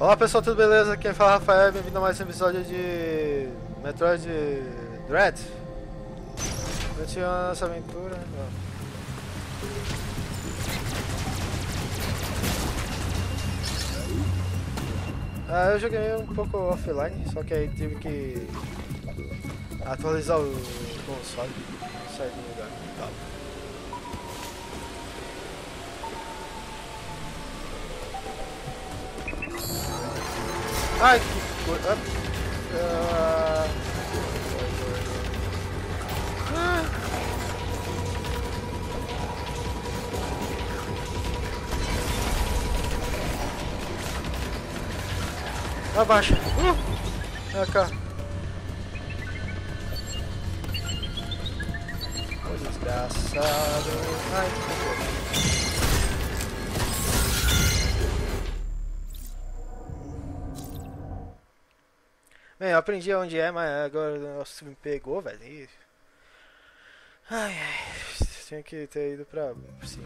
Olá pessoal, tudo beleza? Quem fala é Rafael, bem-vindo a mais um episódio de Metroid Dread. Continuando essa aventura. Eu joguei um pouco offline, só que aí tive que atualizar o console, sair do lugar e tal. Ai, que coisa. Abaixa. Cá. Ô desgraçado. Ai, que coisa. Bem, eu aprendi onde é, mas agora o negócio me pegou, velho. E... Ai, tinha que ter ido pra cima.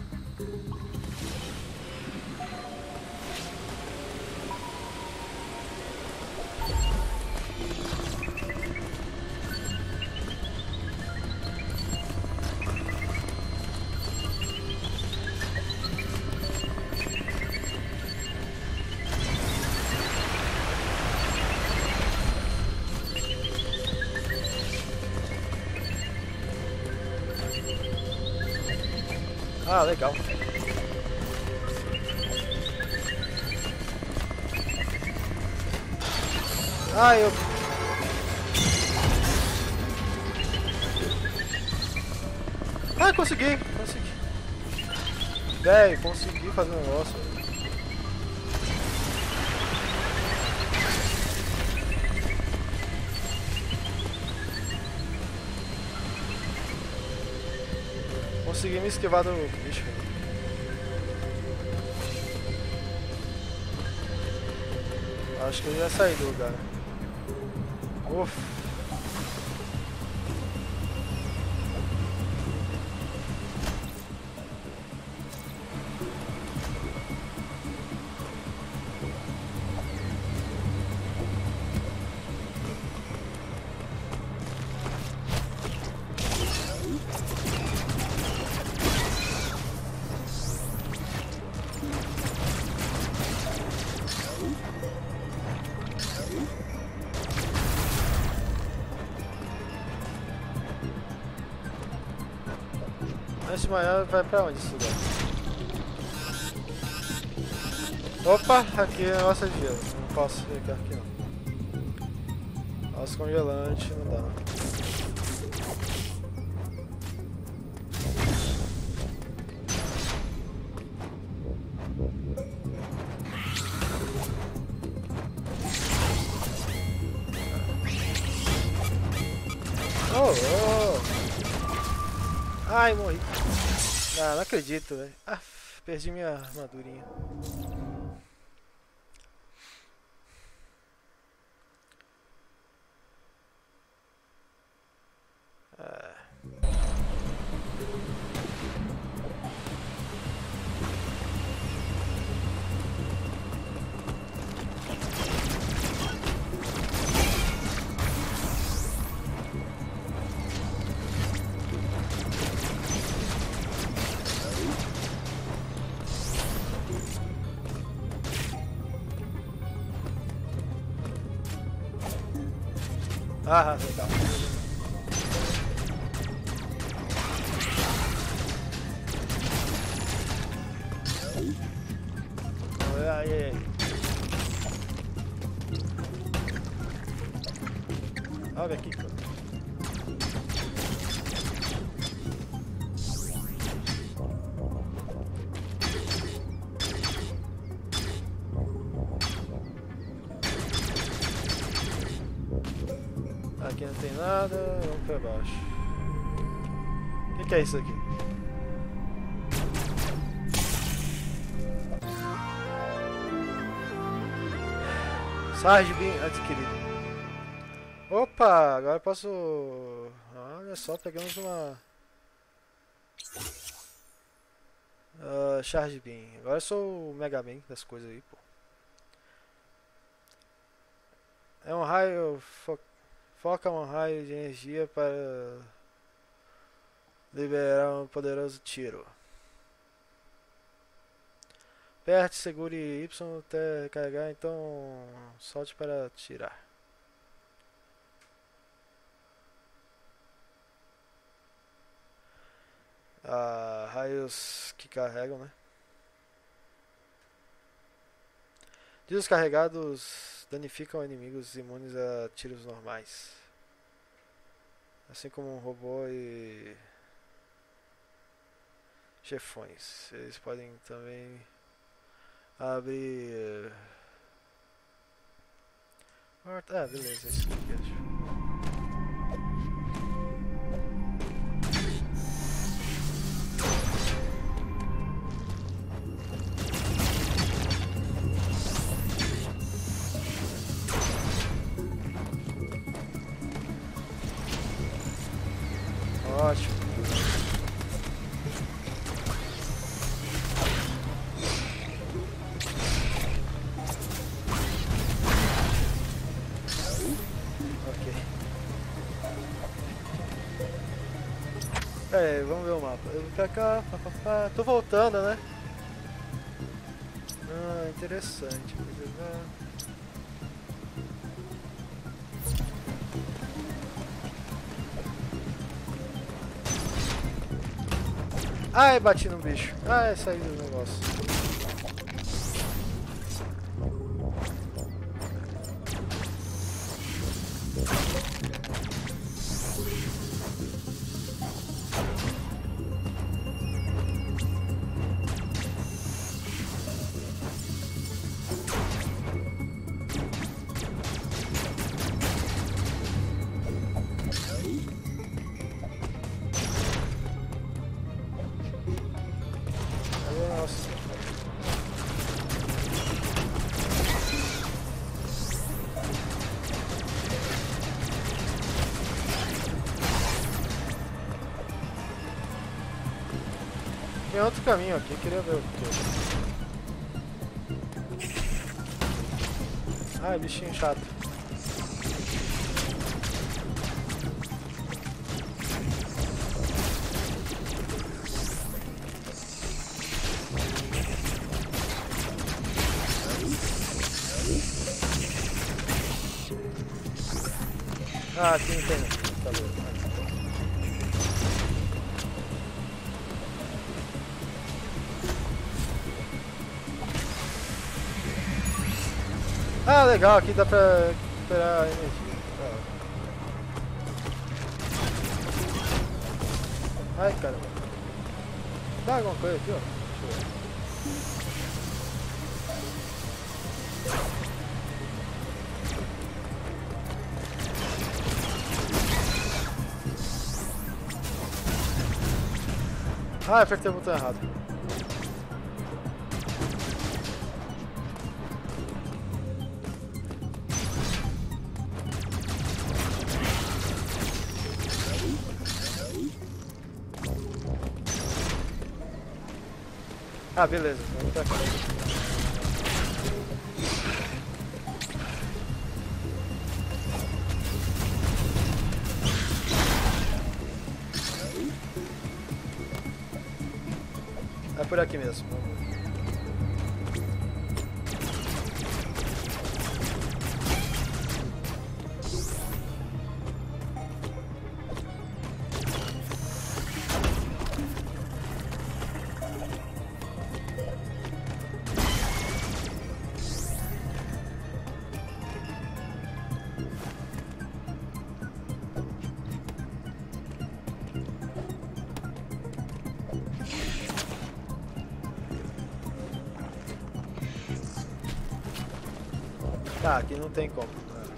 Ah, legal. Ah, eu... Ah, consegui. Velho, consegui fazer um negócio. Consegui me esquivar do bicho. Acho que eu ia sair do lugar. Ufa. Esse maior vai pra onde esse lugar? Opa, aqui é a nossa gelo. Não posso ficar aqui não. Nossa, congelante, não dá. Ai, morri. Ah, não acredito, velho. Ah, perdi minha armadurinha. Ah, legal. Ai. Olha aqui, cara. Aqui não tem nada, vamos pra baixo. O que é isso aqui? Sarge bem adquirido. Opa, agora eu posso... Olha só, pegamos uma... Charge Beam. Agora eu sou o Mega Man das coisas aí, pô. É um raio. Foca um raio de energia para liberar um poderoso tiro. Aperte, segure Y até carregar, então solte para atirar. Raios que carregam, né? Tiros carregados danificam inimigos imunes a tiros normais. Assim como um robô e chefões. Eles podem também abrir... beleza, isso aqui acho. Ótimo. Ok. Vamos ver o mapa. Eu vou pra cá, tô voltando, né? Interessante. Ai, bati no bicho. Saí do negócio. Tem outro caminho aqui, queria ver o que. Bichinho chato. Aqui não tem. Tá bom. Legal, aqui dá pra recuperar energia. Ai, caramba. Dá alguma coisa aqui, ó. Deixa eu ver. Apertei o botão errado. Beleza, vamos pra cá. É por aqui mesmo. Aqui não tem como.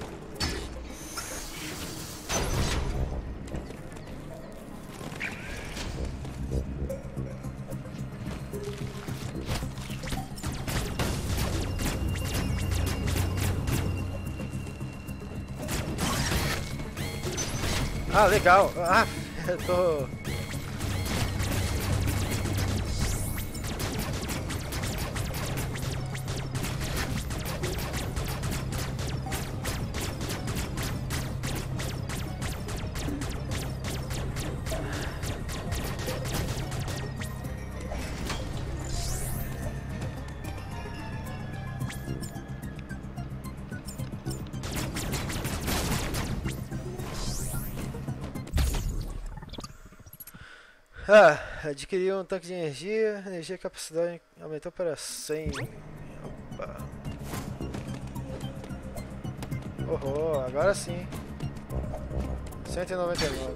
Legal. Eu tô... Ah, adquiri um tanque de energia. Energia e capacidade aumentou para 100. Opa. Oh, agora sim. 199.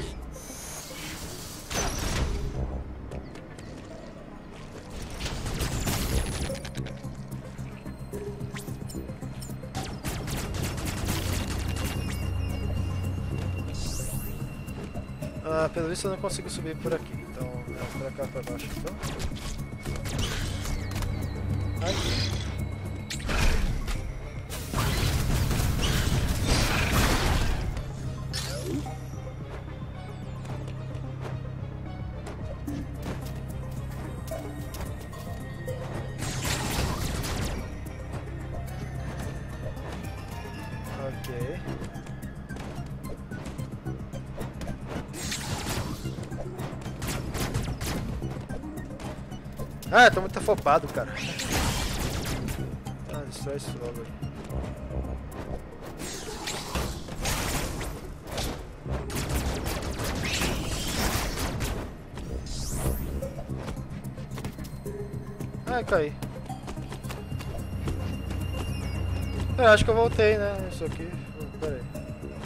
Ah, pelo visto eu não consigo subir por aqui, então é pra cá, pra baixo então. Aqui. Ok. Ah, eu tô muito afobado, cara. Ah, destrói isso logo aí. Ah, caí. Eu acho que eu voltei, né? Isso aqui. Pera aí.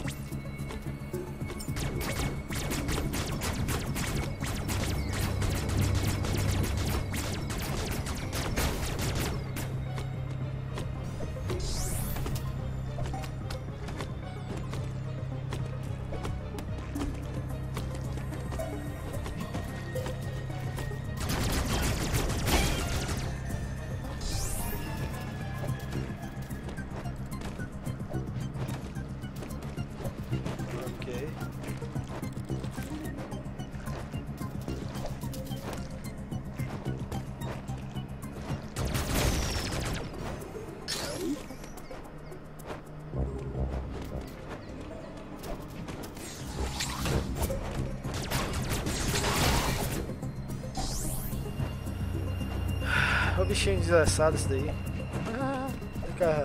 O bichinho desgraçado esse daí. Vem cá.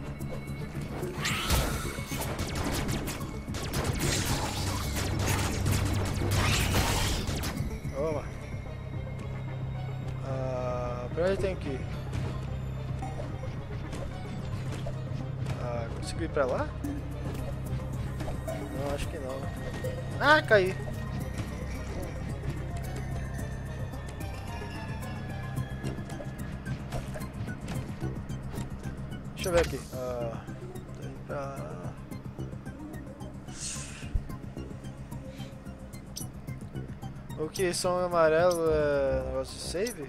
Toma. Pra onde tem que ir? Consigo ir pra lá? Não, acho que não, né? Ah, caí. Deixa eu ver aqui. Tem pra... O que? Som amarelo é negócio de save?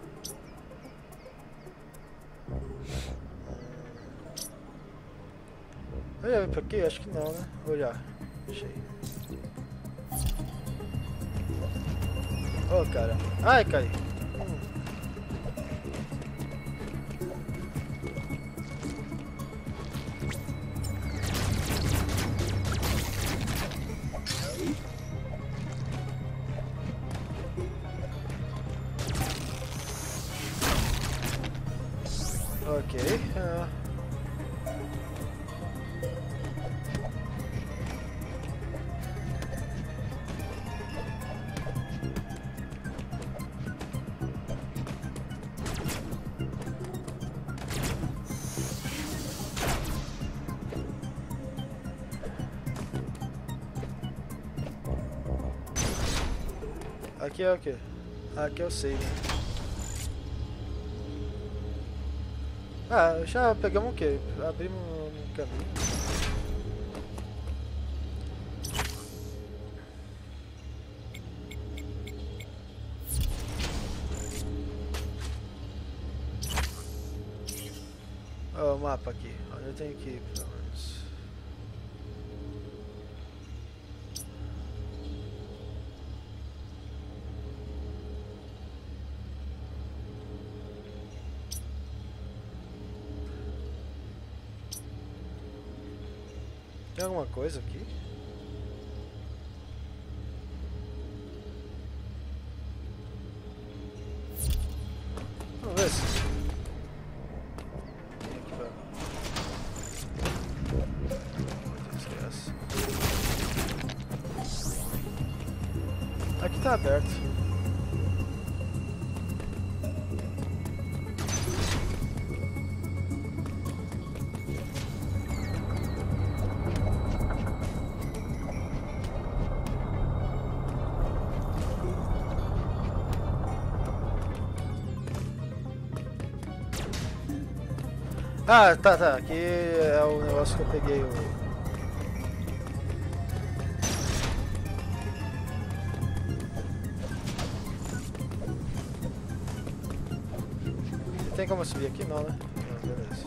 Eu já vi pra aqui? Acho que não, né? Vou olhar. Achei. Oh, cara. Ai, cai. Ok. Aqui é o que? Aqui eu sei, né? Já pegamos o que? Abrimos um caminho. Ó, o mapa aqui. Onde eu tenho que ir, pelo menos. Tem alguma coisa aqui? Vamos ver se... Tem aqui pra... Aqui tá aberto. Ah, tá. Aqui é o negócio que eu peguei o... Tem como subir aqui? Não, né? Não, beleza.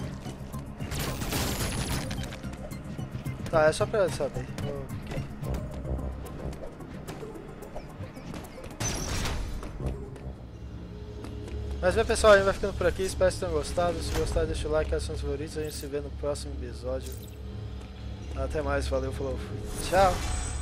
Tá, é só pra saber. Ok. Mas bem, pessoal, a gente vai ficando por aqui. Espero que tenham gostado. Se gostaram, deixa o like, acione os favoritos. A gente se vê no próximo episódio. Até mais, valeu, falou, fui. Tchau!